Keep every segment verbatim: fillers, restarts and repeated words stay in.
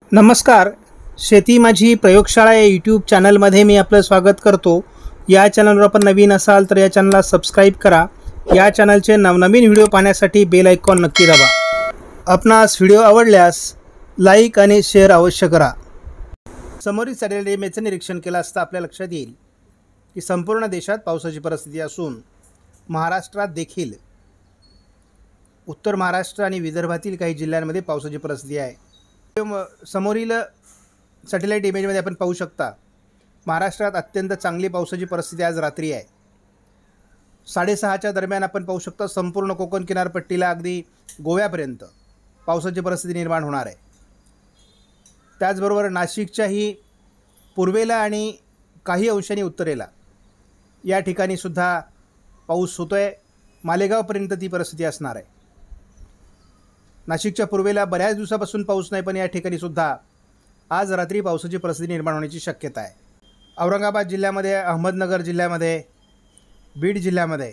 नमस्कार. शेती माझी प्रयोगशाळा या यूट्यूब चॅनलमध्ये मी आपलं स्वागत करतो. या चॅनलवर आपण नवीन असाल तर या चॅनलला सबस्क्राईब करा. या चॅनलचे नवनवीन व्हिडिओ पाहण्यासाठी बेल आयकॉन नक्की दाबा. आपणास व्हिडिओ आवडल्यास लाईक आणि शेअर अवश्य करा. समोरील सॅटेलाईट इमेजचं निरीक्षण केलं असता आपल्या लक्षात येईल की संपूर्ण देशात पावसाची परिस्थिती असून महाराष्ट्रात देखील उत्तर महाराष्ट्र आणि विदर्भातील काही जिल्ह्यांमध्ये पावसाची परिस्थिती आहे. समोरील सॅटेलाईट इमेजमध्ये आपण पाहू शकता महाराष्ट्रात अत्यंत चांगली पावसाची परिस्थिती आज रात्री आहे. साडेसहाच्या दरम्यान आपण पाहू शकता संपूर्ण कोकण किनारपट्टीला अगदी गोव्यापर्यंत पावसाची परिस्थिती निर्माण होणार आहे. त्याचबरोबर नाशिकच्याही पूर्वेला आणि काही अंशांनी उत्तरेला या ठिकाणी सुद्धा पाऊस होतो आहे. मालेगावपर्यंत ती परिस्थिती असणार आहे. नाशिकच्या पूर्वेला बऱ्याच दिवसापासून पाऊस नाही, पण या ठिकाणी सुद्धा आज रात्री पावसाची परिस्थिती निर्माण होण्याची शक्यता आहे. औरंगाबाद जिल्ह्यामध्ये, अहमदनगर जिल्ह्यामध्ये, बीड जिल्ह्यामध्ये,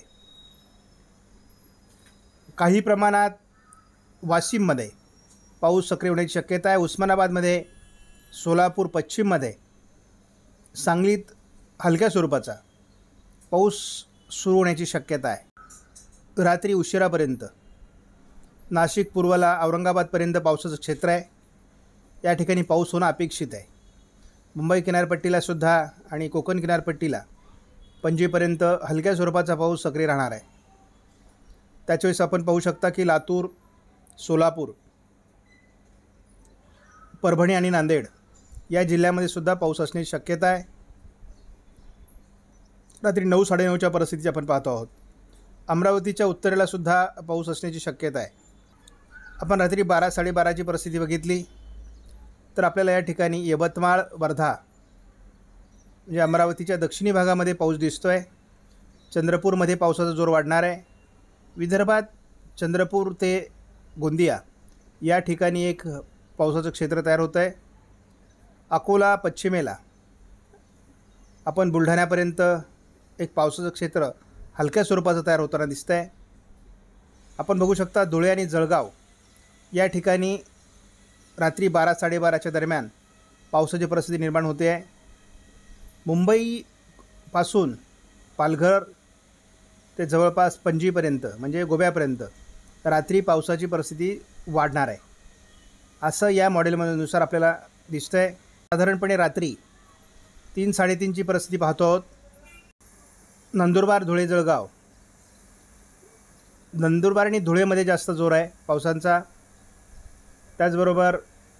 काही प्रमाणात वाशिममध्ये पाऊस सक्रिय होण्याची शक्यता आहे. उस्मानाबादमध्ये, सोलापूर पश्चिममध्ये, सांगलीत हलक्या स्वरूपाचा पाऊस सुरू होण्याची शक्यता आहे. रात्री उशिरापर्यंत नाशिक पूर्वेला औरंगाबादपर्यंत पावसाचं क्षेत्र आहे. या ठिकाणी पाऊस होणं अपेक्षित आहे. मुंबई किनारपट्टीला सुद्धा आणि कोकण किनारपट्टीला पणजीपर्यंत हलक्या स्वरूपाचा पाऊस सक्रिय राहणार आहे. त्याच्यावेळेस आपण पाहू शकता की लातूर, सोलापूर, परभणी आणि नांदेड या जिल्ह्यामध्ये सुद्धा पाऊस असण्याची शक्यता आहे. रात्री नऊ साडेनऊच्या परिस्थितीची आपण पाहतो आहोत. अमरावतीच्या उत्तरेला सुद्धा पाऊस असण्याची शक्यता आहे. आपण रात्री बारा साडेबाराची परिस्थिती बघितली तर आपल्याला या ठिकाणी यवतमाळ, वर्धा म्हणजे अमरावतीच्या दक्षिणी भागामध्ये पाऊस दिसतो आहे. चंद्रपूरमध्ये पावसाचा जोर वाढणार आहे. विदर्भात चंद्रपूर ते गोंदिया या ठिकाणी एक पावसाचं क्षेत्र तयार होतं आहे. अकोला पश्चिमेला आपण बुलढाण्यापर्यंत एक पावसाचं क्षेत्र हलक्या स्वरूपाचं तयार होताना दिसतं आहे. आपण बघू शकता धुळे आणि जळगाव या ठिकाणी रात्री बारा साडेबाराच्या दरम्यान पावसाची परिस्थिती निर्माण होते आहे. मुंबईपासून पालघर ते जवळपास पणजीपर्यंत म्हणजे गोव्यापर्यंत रात्री पावसाची परिस्थिती वाढणार आहे असं या मॉडेलनुसार आपल्याला दिसतं आहे. साधारणपणे रात्री तीन साडेतीनची परिस्थिती पाहतो आहोत. नंदुरबार, धुळे, जळगाव, नंदुरबार आणि धुळेमध्ये जास्त जोर आहे पावसांचा. त्याचबरोबर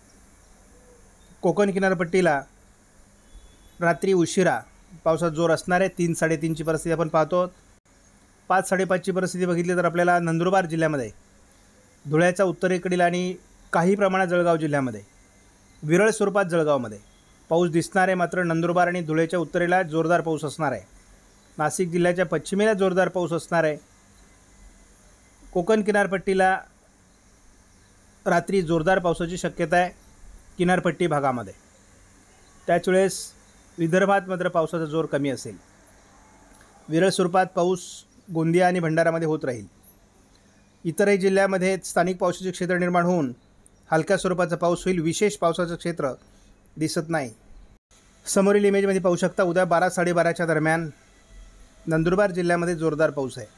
कोकण किनारपट्टीला रात्री उशिरा पावसाचा जोर असणार आहे. तीन साडेतीनची परिस्थिती आपण पाहतो. पाच साडेपाचची परिस्थिती बघितली तर आपल्याला नंदुरबार जिल्ह्यामध्ये, धुळ्याच्या उत्तरेकडील आणि काही प्रमाणात जळगाव जिल्ह्यामध्ये, विरळ स्वरूपात जळगावमध्ये पाऊस दिसणार आहे. मात्र नंदुरबार आणि धुळेच्या उत्तरेला जोरदार पाऊस असणार आहे. नाशिक जिल्ह्याच्या पश्चिमेला जोरदार पाऊस असणार आहे. कोकण किनारपट्टीला रात्री जोरदार पावसाची शक्यता आहे किनारपट्टी भागामध्ये. त्याच वेळेस विदर्भात मात्र पावसाचा जोर कमी असेल. विरळ स्वरूपात पाऊस गोंदिया आणि भंडारामध्ये होत राहील. इतरही जिल्ह्यामध्ये स्थानिक पावसाचे क्षेत्र निर्माण होऊन हलक्या स्वरूपाचा पाऊस होईल. विशेष पावसाचं क्षेत्र दिसत नाही. समोरील इमेजमध्ये पाहू शकता उद्या बारा साडेबाराच्या दरम्यान नंदुरबार जिल्ह्यामध्ये जोरदार पाऊस आहे.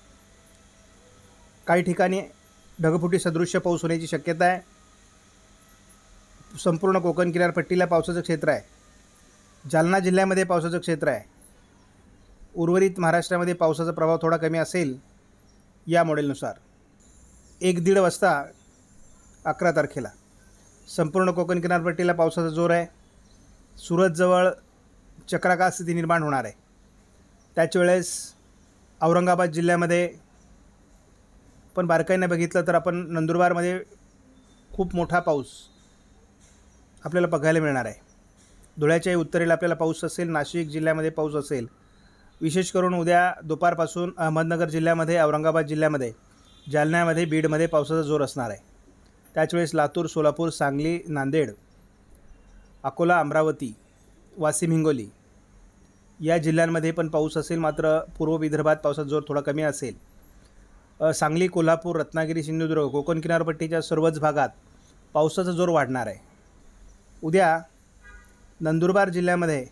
काही ठिकाणी ढगफुटी सदृश्य पाऊस होण्याची शक्यता आहे. संपूर्ण कोकण किनारपट्टीला पावसाचं क्षेत्र आहे. जालना जिल्ह्यामध्ये पावसाचं क्षेत्र आहे. उर्वरित महाराष्ट्रामध्ये पावसाचा प्रभाव थोडा कमी असेल या मॉडेलनुसार. एक दीड वाजता अकरा तारखेला संपूर्ण कोकण किनारपट्टीला पावसाचा जोर आहे. सुरतजवळ चक्राकार स्थिती निर्माण होणार आहे. त्याच वेळेस औरंगाबाद जिल्ह्यामध्ये पण बारकाईने बघितलं तर आपण नंदुरबारमध्ये खूप मोठा पाऊस आपल्याला बघायला मिळणार आहे. धुळ्याच्याही उत्तरेला आपल्याला पाऊस असेल. नाशिक जिल्ह्यामध्ये पाऊस असेल. विशेष करून उद्या दुपारपासून अहमदनगर जिल्ह्यामध्ये, औरंगाबाद जिल्ह्यामध्ये, जालन्यामध्ये, बीडमध्ये पावसाचा जोर असणार आहे. त्याच वेळेस लातूर, सोलापूर, सांगली, नांदेड, अकोला, अमरावती, वाशिम, हिंगोली या जिल्ह्यांमध्ये पण पाऊस असेल. मात्र पूर्व विदर्भात पावसाचा जोर थोडा कमी असेल. सांगली, कोल्हापूर, रत्नागिरी, सिंधुदुर्ग, कोकण किनारपट्टीच्या सर्वच भागात पावसाचा जोर वाढणार आहे. उद्या नंदुरबार जिल्ह्यामध्ये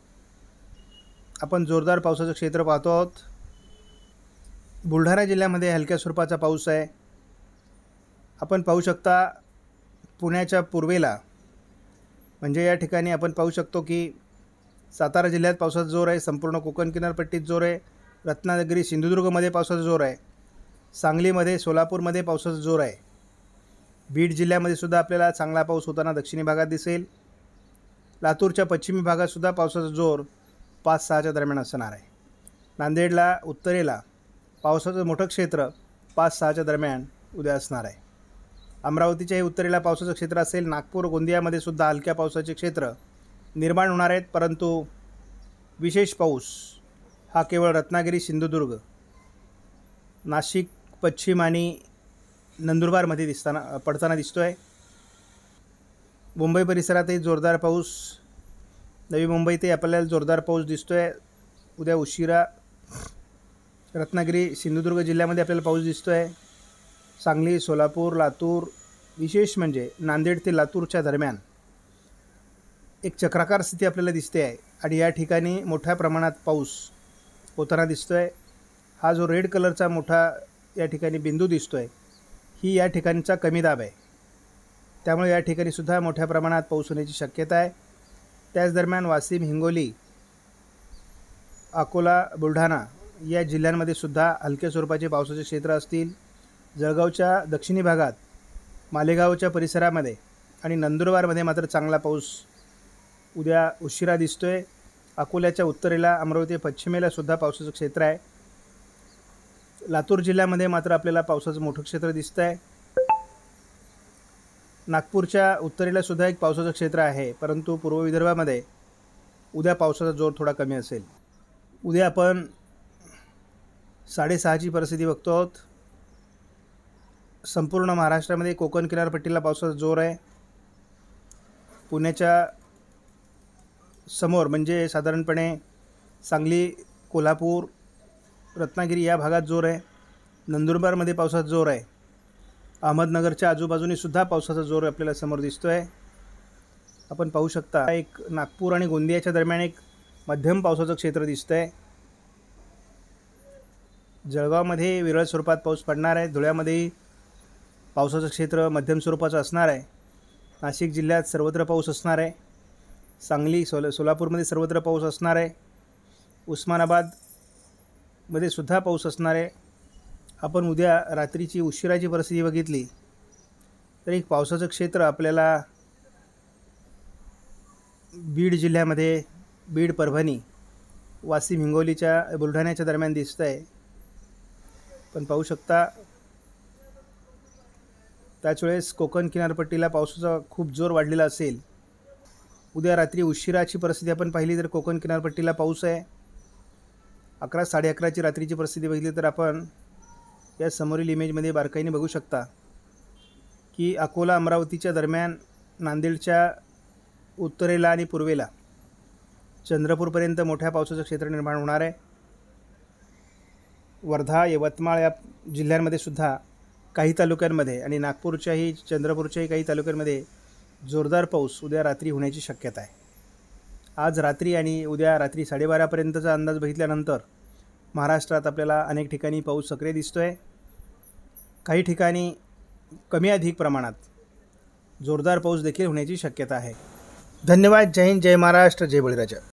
आपण जोरदार पावसाचं क्षेत्र पाहतो आहोत. बुलढाणा जिल्ह्यामध्ये हलक्या स्वरूपाचा पाऊस आहे. आपण पाहू शकता पुण्याच्या पूर्वेला, म्हणजे या ठिकाणी आपण पाहू शकतो की सातारा जिल्ह्यात पावसाचा जोर आहे. संपूर्ण कोकण किनारपट्टीत जोर आहे. रत्नागिरी सिंधुदुर्गमध्ये पावसाचा जोर आहे. सांगलीमध्ये, सोलापूरमध्ये पावसाचा जोर आहे. बीड जिल्ह्यामध्ये सुद्धा आपल्याला चांगला पाऊस होताना दक्षिणी भागात दिसेल. लातूरच्या पश्चिमी भागात सुद्धा पावसाचा जोर पाच सहाच्या दरम्यान असणार आहे. नांदेडला उत्तरेला पावसाचं मोठं क्षेत्र पाच सहाच्या दरम्यान उद्या असणार आहे. अमरावतीच्याही उत्तरेला पावसाचं क्षेत्र असेल. नागपूर, गोंदियामध्ये सुद्धा हलक्या पावसाचे क्षेत्र निर्माण होणार आहेत. परंतु विशेष पाऊस हा केवळ रत्नागिरी, सिंधुदुर्ग, नाशिक पश्चिम आणि नंदुरबारमध्ये दिसताना पडताना दिसतो आहे. मुंबई परिसरातही जोरदार पाऊस, नवी मुंबईतही आपल्याला जोरदार पाऊस दिसतो आहे. उद्या उशिरा रत्नागिरी, सिंधुदुर्ग जिल्ह्यामध्ये आपल्याला पाऊस दिसतो आहे. सांगली, सोलापूर, लातूर, विशेष म्हणजे नांदेड ते लातूरच्या दरम्यान एक चक्राकार स्थिती आपल्याला दिसते आहे आणि या ठिकाणी मोठ्या प्रमाणात पाऊस होताना दिसतो आहे. हा जो रेड कलरचा मोठा या ठिकाणी बिंदू दिसतो आहे, ही या ठिकाणचा कमी दाब आहे. त्यामुळे या ठिकाणी सुद्धा मोठ्या प्रमाणात पाऊस होण्याची शक्यता आहे. त्याच दरम्यान वाशिम, हिंगोली, अकोला, बुलढाणा या जिल्ह्यांमध्ये सुद्धा हलक्या स्वरूपाचे पावसाचे क्षेत्र असतील. जळगावच्या दक्षिणी भागात, मालेगावच्या परिसरामध्ये आणि नंदुरबारमध्ये मात्र चांगला पाऊस उद्या उशिरा दिसतो आहे. अकोल्याच्या उत्तरेला, अमरावती पश्चिमेला सुद्धा पावसाचं क्षेत्र आहे. लातूर जिल्ह्यामध्ये मात्र आपल्याला पावसाचं मोठं क्षेत्र दिसतं आहे. नागपूरच्या उत्तरेला सुद्धा एक पावसाचं क्षेत्र आहे. परंतु पूर्व विदर्भामध्ये उद्या पावसाचा जोर थोडा कमी असेल. उद्या आपण साडेसहाची परिस्थिती बघतो आहोत. संपूर्ण महाराष्ट्रामध्ये कोकण किनारपट्टीला पावसाचा जोर आहे. पुण्याच्या समोर म्हणजे साधारणपणे सांगली, कोल्हापूर, रत्नागिरी या भागात जोर आहे. नंदुरबारमध्ये पावसाचा जोर आहे. अहमदनगरच्या आजूबाजूने सुद्धा पावसाचा जोर आपल्याला समोर दिसतो आहे. आपण पाहू शकता एक नागपूर आणि गोंदियाच्या दरम्यान एक मध्यम पावसाचं क्षेत्र दिसतं आहे. जळगावमध्ये विरळ स्वरूपात पाऊस पडणार आहे. धुळ्यामध्येही पावसाचं क्षेत्र मध्यम स्वरूपाचं असणार आहे. नाशिक जिल्ह्यात सर्वत्र पाऊस असणार आहे. सांगली, सोला सोलापूरमध्ये सर्वत्र पाऊस असणार आहे. उस्मानाबादमध्ये सुद्धा पाऊस असणार आहे. आपण उद्या रात्रीची उशिराची परिस्थिती बघितली तर एक पावसाचं क्षेत्र आपल्याला बीड जिल्ह्यामध्ये, बीड, परभणी, वाशिम, हिंगोलीच्या, बुलढाण्याच्या दरम्यान दिसतं आहे. पण पाहू शकता त्याच वेळेस कोकण किनारपट्टीला पावसाचा खूप जोर वाढलेला असेल. उद्या रात्री उशिराची परिस्थिती आपण पाहिली तर कोकण किनारपट्टीला पाऊस आहे. अकरा साडे अकराची रात्रीची परिस्थिती बघितली तर आपण या समोरील इमेजमध्ये बारकाईने बघू शकता की अकोला, अमरावतीच्या दरम्यान, नांदेडच्या उत्तरेला आणि पूर्वेला, चंद्रपूरपर्यंत मोठ्या पावसाचं क्षेत्र निर्माण होणार आहे. वर्धा, यवतमाळ या जिल्ह्यांमध्ये सुद्धा काही तालुक्यांमध्ये आणि नागपूरच्याही, चंद्रपूरच्याही काही तालुक्यांमध्ये जोरदार पाऊस उद्या रात्री होण्याची शक्यता आहे. आज रात्री आणि उद्या रात्री साडेबारापर्यंतचा अंदाज बघितल्यानंतर महाराष्ट्रात आपल्याला अनेक ठिकाणी पाऊस सक्रिय दिसतो आहे. काही ठिकाणी कमी अधिक प्रमाणात जोरदार पाऊस देखील होण्याची शक्यता आहे. धन्यवाद. जय हिंद, जय महाराष्ट्र, जय बळीराजा.